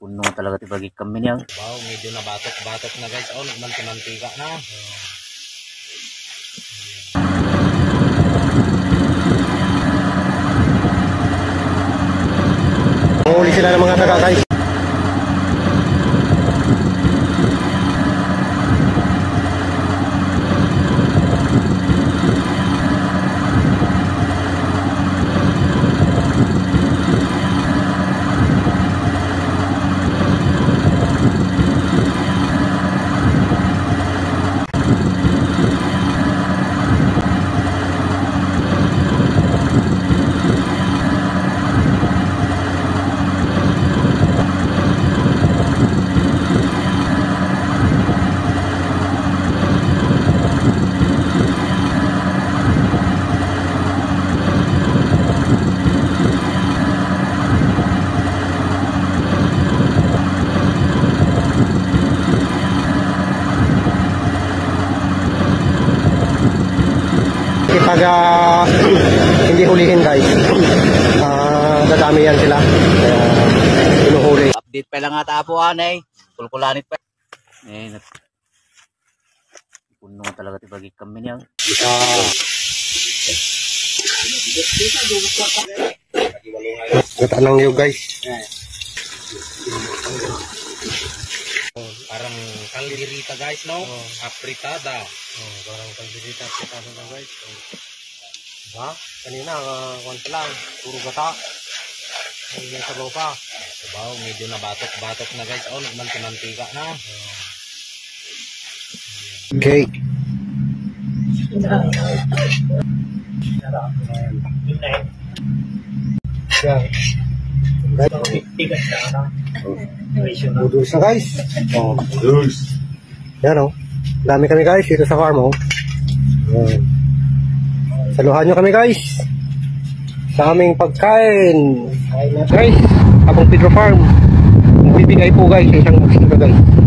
Puno talaga tibagi kami niya. Wow, medyo nabatok-batok na guys. Oh, nagmantika na. Huli sila ng mga taga guys. Pag hindi hulihin guys, dadami yan sila, kaya pinuhuli. Update pa lang ata po anay. Kulkulanit pa. Puno talaga tibagi kami niya. Gata ng iyo guys. Parang kaldirita guys, no? Apritada. Parang kaldirita na guys. Diba? Kanina, konti lang, puro gata. May sabaw pa. Wow, medyo nabatok-batok na guys. Oh, nagmantika na. Okay. Budus na guys. Yan o. Dami kami guys dito sa farm o. Saluhan nyo kami guys sa aming pagkain. Guys, Abang Pedro Farm. Bibigay po guys sa isang magsika guys.